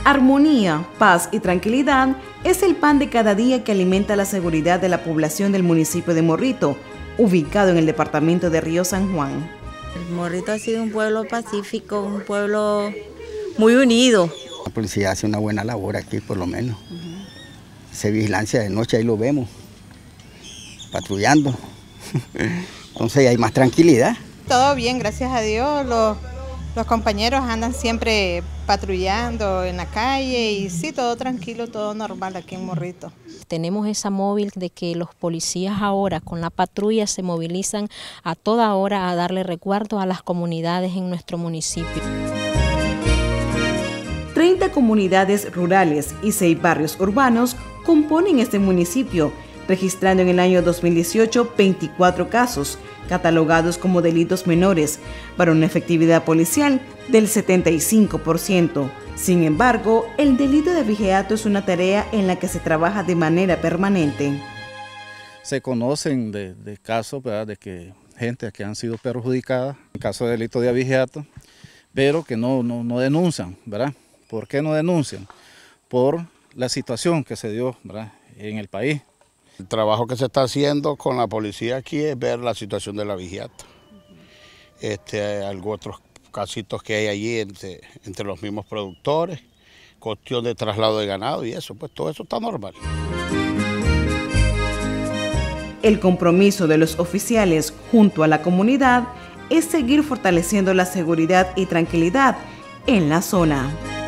Armonía, paz y tranquilidad es el pan de cada día que alimenta la seguridad de la población del municipio de Morrito, ubicado en el departamento de Río San Juan. Morrito ha sido un pueblo pacífico, un pueblo muy unido. La policía hace una buena labor aquí, por lo menos. Se vigilancia de noche, ahí lo vemos, patrullando. Entonces hay más tranquilidad. Todo bien, gracias a Dios. Los compañeros andan siempre patrullando en la calle y sí, todo tranquilo, todo normal aquí en Morrito. Tenemos esa móvil de que los policías ahora con la patrulla se movilizan a toda hora a darle resguardo a las comunidades en nuestro municipio. 30 comunidades rurales y 6 barrios urbanos componen este municipio, registrando en el año 2018 24 casos, catalogados como delitos menores, para una efectividad policial del 75%. Sin embargo, el delito de abigeato es una tarea en la que se trabaja de manera permanente. Se conocen de casos, ¿verdad?, de que gente que han sido perjudicadas en caso de delito de abigeato, pero que no denuncian, ¿verdad? ¿Por qué no denuncian? Por la situación que se dio, ¿verdad?, en el país. El trabajo que se está haciendo con la policía aquí es ver la situación de la abigeato. Algunos otros casitos que hay allí entre los mismos productores, cuestión de traslado de ganado y eso, pues todo eso está normal. El compromiso de los oficiales junto a la comunidad es seguir fortaleciendo la seguridad y tranquilidad en la zona.